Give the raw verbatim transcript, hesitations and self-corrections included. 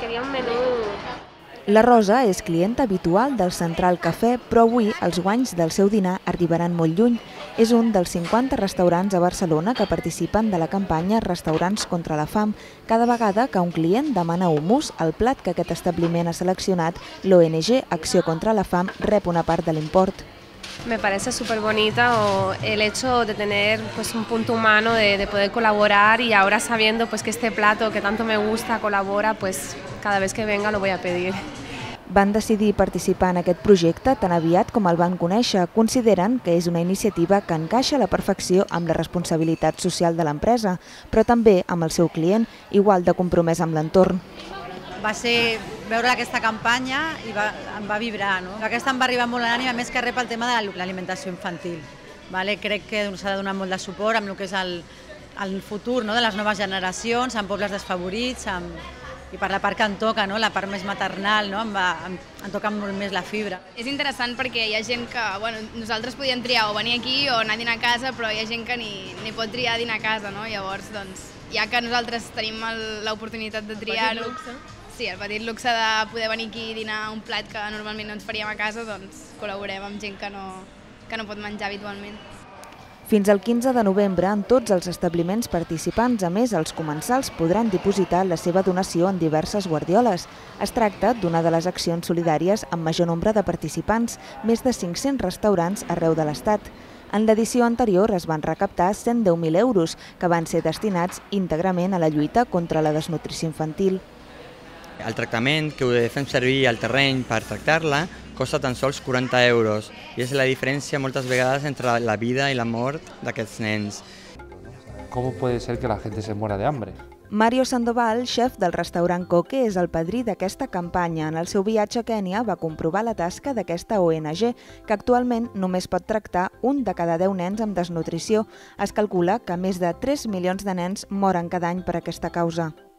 quería un menú. La Rosa és clienta habitual del Central Cafè, però avui els guanys del seu dinar arribaran molt lluny. És un dels cinquanta restaurants a Barcelona que participen de la campanya Restaurants contra la fam. Cada vegada que un client demana hummus, el plat que aquest establiment ha seleccionat, l'O N G Acció contra la Fam rep una part de l'import. Me parece súper bonita o el hecho de tener pues, un punto humano de, de poder colaborar y ahora sabiendo pues, que este plato que tanto me gusta colabora, pues cada vez que venga lo voy a pedir. Van decidir participar en aquest projecte tan aviat com el van conèixer. Consideren que és una iniciativa que encaixa a la perfecció amb la responsabilitat social de l'empresa, però també amb el seu client, igual de compromès amb l'entorn. Va ser veure aquesta campanya i va, em va vibrar. No? Aquesta em va arribar molt a l'ànima, més que rep el tema de l'alimentació infantil. Vale? Crec que s'ha de donar molt de suport amb el que és el, el futur, no? De les noves generacions, amb pobles desfavorits, amb... i per la part que em toca, no? La part més maternal, no? em, va, em, em toca molt més la fibra. És interessant perquè hi ha gent que, bueno, nosaltres podíem triar o venir aquí o anar a dinar a casa, però hi ha gent que ni, ni pot triar dinar a casa, no? Llavors, doncs, ja que nosaltres tenim l'oportunitat de triar-ho, sí, el petit luxe de poder venir aquí i dinar un plat que normalment no ens faríem a casa, doncs col·laborem amb gent que no, que no pot menjar habitualment. Fins al quinze de novembre, en tots els establiments participants, a més, els comensals podran dipositar la seva donació en diverses guardioles. Es tracta d'una de les accions solidàries amb major nombre de participants, més de cinc-cents restaurants arreu de l'Estat. En l'edició anterior es van recaptar cent deu mil euros, que van ser destinats íntegrament a la lluita contra la desnutrició infantil. El tractament que fem servir al terreny per tractar-la costa tan sols quaranta euros i és la diferència moltes vegades entre la vida i la mort d'aquests nens. ¿Cómo puede ser que la gente se muera de hambre? Mario Sandoval, xef del restaurant Coque, és el padrí d'aquesta campanya. En el seu viatge a Kènia va comprovar la tasca d'aquesta O N G, que actualment només pot tractar un de cada deu nens amb desnutrició. Es calcula que més de tres milions de nens moren cada any per aquesta causa.